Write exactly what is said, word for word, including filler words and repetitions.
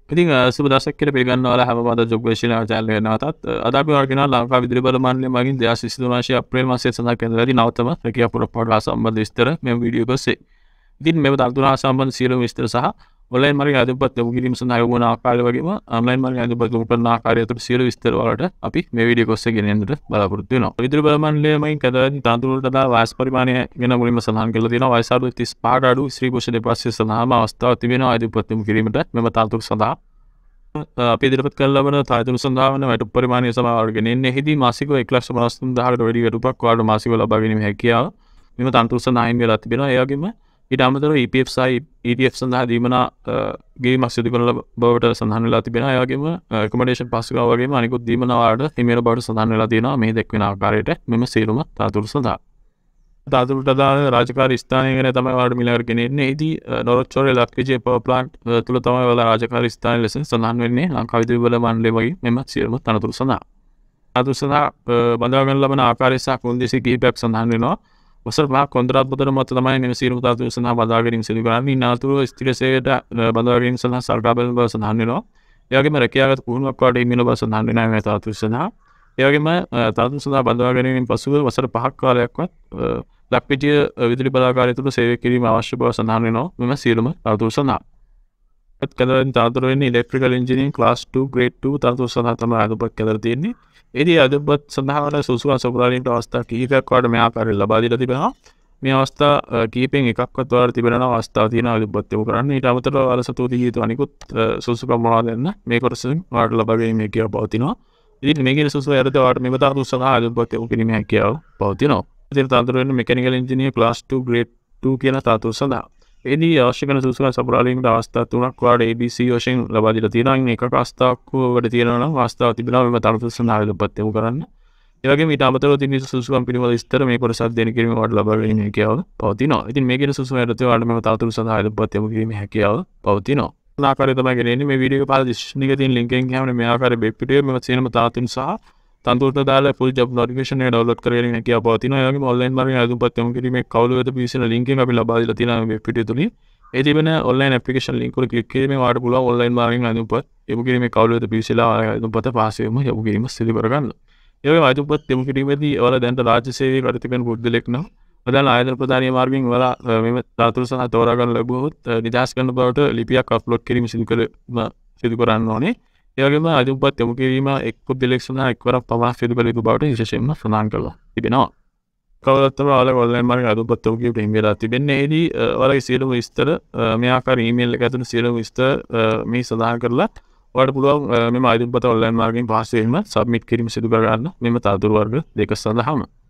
ඉතින් සුබ දවසක් කියලා පිළිගන්නවා හැමෝම අද ජොබ් වෙෂිනා channel එක නැවතත් අද අපි වර්ගිනා ලංකා විදුලි බල මණ්ඩලය මගින් දෙදාස් විසි තුන මාසයේ අප්‍රේල් මාසයේ සඳහන් කරන නවතම රැකියා පුරපොරා සම්බන්ධ විස්තර මේ වීඩියෝ එක ඔස්සේ. ඉතින් මේ තනතුරු සම්බන්ධ සියලුම විස්තර සහ ඔන්ලයින් මාර්ගයෙන් අදපත් යොමු කිරීම සඳහා යොමු වන ආකාරය වගේම ඔන්ලයින් මාර්ගයෙන් අදපත් යොමු කරන ආකාරය අතර සියලු විස්තර වලට අපි මේ වීඩියෝ එක ඔස්සේ ගෙනෙන්නට බලාපොරොත්තු වෙනවා. විදුලි බල මණ්ඩලය මගින් කැදවන තනතුරු වලට අදාළ වයස් පරිමාණය ගැන මුලින්ම සඳහන් කරලා තියෙනවා. වයස අඩු තිස් පහකට අඩු ස්ත්‍රී පුරුෂ දෙපක්ෂ සඳහාම අවස්ථාවක් තිබෙනවා අදපත් යොමු කිරීමට මෙම තනතුරු සඳහා අපි ඉදිරිපත් කළ ලබන තනතුරු සඳහා වන වැටුප් පරිමාණය සමවරගෙන ඉන්නේ. එහිදී මාසිකව එක ලක්ෂ පනස් තුන් හදාරකට වැඩි වැටුපක් ඔයාලට මාසිකව ලබා ගැනීම හැකියාව මෙම තනතුරු සඳහා හිමි වෙලා තිබෙනවා. ඒ වගේම ඊට අමතරව E P F සහ E T F සඳහා දීමනා ගෙවීමක් සිදු කරන බවට සඳහන් වෙලා තිබෙනවා. ඒ වගේම accommodation පහසුකම් වගේම අනිකුත් දීමනා ඔයාලට හිමි වෙන බවට සඳහන් වෙලා තියෙනවා. මේ දැක්වෙන ආකාරයට මෙම සියලුම තනතුරු සඳහා තනතුරුට අදාළ රාජකාරී ස්ථානය ගැන තමයි ඔයාලට මිලවරගෙන ඉන්නේ. එහිදී නොරොච්චෝරේ ලක්විජේ පවර් ප්ලාන්ට් තුල තමයි ඔයාලා රාජකාරී ස්ථානය ලෙස සඳහන් වෙන්නේ ලංකා විදුලි බල මණ්ඩලය වගේ මෙම සියලුම තනතුරු සඳහා. තනතුරු සඳහා බඳවා ගන්න ලබන ආකාරය සහ කොන්දේසි කිහිපයක් සඳහන් වෙනවා. වසර පහක් කොන්ත්‍රාත් පතර මත තමයි මෙම සියලුම තනතුරු සඳහා බඳවා ගැනීම සිදු කරන්නේ. ඉන්නාතුරු ස්ථිර සේවයට බඳවා ගැනීම සඳහා සලකා බලන බව සඳහන් වෙනවා. ඒ වගේම රැකියාගත පුහුණුවක් වාට හිමි වෙන බව සඳහන් වෙනවා මේ තනතුරු සඳහා. ඒ වගේම තනතුරු සඳහා බඳවා ගැනීමෙන් පසුව වසර පහක් කාලයක්වත් ලක්විජය විදුලි බලාගාරය තුළ සේවය කිරීම අවශ්‍ය බව සඳහන් වෙනවා මෙම සියලුම තනතුරු සඳහා. ඒත් කැදවන තනතුරු වෙන්නේ electrical engineering class two grade two තනතුරු සඳහා තමයි අදපත් කැදලා තියෙන්නේ. ඒදී අදපත් සඳහා වන සුසුකම් සපුරාලීමට අවස්ථා කිහිපයක් වාට මේ ආකාරයෙන් ලබා දීලා තිබෙනවා. මේ අවස්ථා කිහිපෙන් එකක්වත් ඔයාලට තිබෙනවා අවස්ථාව තියෙනවා අදපත් යොමු කරන්න. ඊට අමතරව ඔයාලා සතු දී යුතු අනිකුත් සුසුකම් මොනවද යන්න මේ කොටසෙන් ඔයාලට ලබා ගැනීම හැකියාව පවතිනවා. ඉතින් මේකේ සුසුකම් යටතේ ඔයාලට මේ තනතුරු සඳහා අදපත් යොමු කිරීම හැකියාව පවතිනවා. ඉතින් තනතුරු වෙන්නේ mechanical engineer class two grade two කියන තනතුරු සඳහා. එදී අවශ්‍ය කරන සුසුකම් සපුරාලීමට අවස්ථා තුනක් වාට A B C වශයෙන් ලබා දීලා තියෙනවා. ඉතින් එකක අවස්ථාවක් වල තියෙනවා නම් අවස්ථාවක් තිබෙනවා මෙම තනතුරු සඳහා අදපත් යොමු කරන්න. ඒ වගේම ඊට අමතරව තියෙන සුසුකම් පිළිබඳ විස්තර මේ කොටසත් දෙන කිරීම වාට ලබා ගැනීම හැකියාව පවතිනවා. ඉතින් මේකේ සුසුකම් යටතේ වාට මෙම තනතුරු සඳහා අදපත් යොමු කිරීමේ හැකියාව පවතිනවා. මේ ආකාරය තමයි ගෙනෙන්නේ. මේ වීඩියෝ එක පහළ ඩිස්ක්‍රිප්ෂන් එකේ තියෙන link එකෙන් ගියාම මේ ආකාරයේ වෙබ් පිටුවේ මෙම සියලුම තනතුරු සහ තනතුරුට දාලා full job notification එක download කරගෙන හැකියාව පවතිනවා. ඒ වගේම online මාර්ගයෙන් අදුම්පත් යොමු කිරීමේ කවුළු වෙත පිවිසෙන link එක අපි ලබා දීලා තියෙනවා මේ පිටුව තුලින්. ඒ තිබෙන online application link එක ක්ලික් කිරීමෙන් ඔයාලට පුළුවන් online මාර්ගයෙන් අදුම්පත් යොමු කිරීමේ කවුළු වෙත පිවිසලා අදුම්පත පහසුවෙන්ම යොමු කිරීම සිදු කරගන්න. ඒ වගේම අදුම්පත් යොමු කිරීමේදී ඔයාලා දැනට රාජ්‍ය සේවයේ කටයුතු තිබෙන පුද්ගලෙක් නම් ඔයාලා ආයතන ප්‍රධානීය මාර්ගයෙන් ඔයාලා මේ තනතුරු සඳහා තෝරා ගන්න ලැබුවොත් නිදහස් කරන බවට ලිපියක් අප්ලෝඩ් කිරීම සිදු කර සිදු කරන්න ඕනේ. ඒ වගේම අදුම්පත් යොමු කිරීම එක් පුද්ගලෙක් සඳහා එක්වරක් පමණක් සිදු කළ යුතු බවට විශේෂයෙන්ම සඳහන් කරලා තිබෙනවා. කවදාවත් තමයි ඔයාලා ඔන්ලයින් මාර්ගයෙන් අදුම්පත් යොමු කිරීමට හිමි වෙලා තිබෙන්නේ. එහිදී ඔයාලගේ සියලුම විස්තර මේ ආකාරයේ ඊමේල් එක ඇතුළු සියලුම විස්තර මේ සඳහන් කරලා ඔයාලට පුළුවන් මෙම අදුම්පත් ඔන්ලයින් මාර්ගයෙන් පහසුවෙන්ම සබ්මිට් කිරීම සිදු කර ගන්න මෙම තනතුරු වර්ග දෙක සඳහාම.